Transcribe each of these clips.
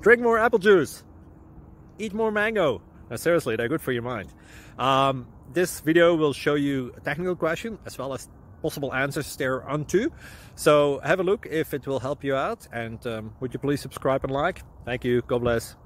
Drink more apple juice. Eat more mango. No, seriously, they're good for your mind. This video will show you a technical question as well as possible answers thereunto. So have a look if it will help you out, and would you please subscribe and like? Thank you. God bless.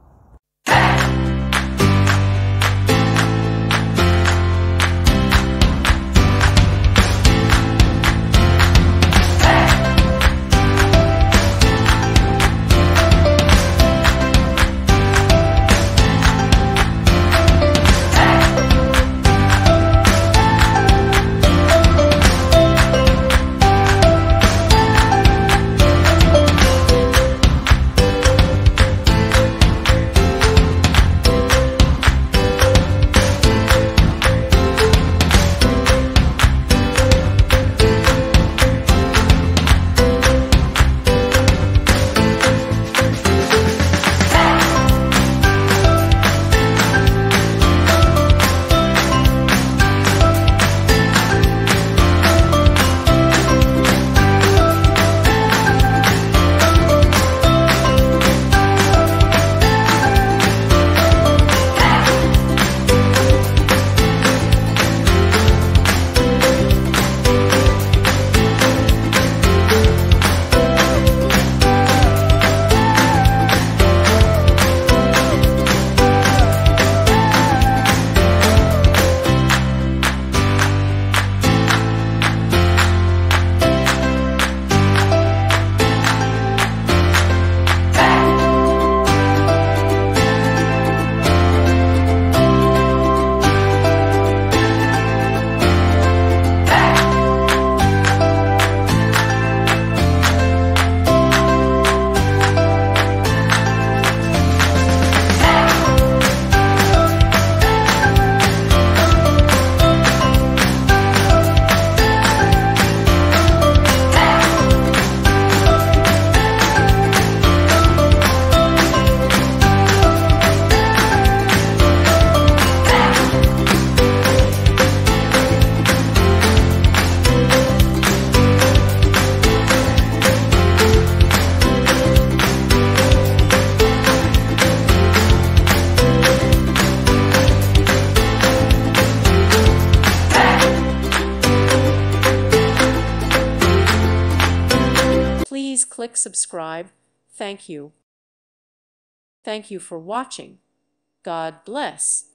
Please click subscribe. Thank you. Thank you for watching. God bless.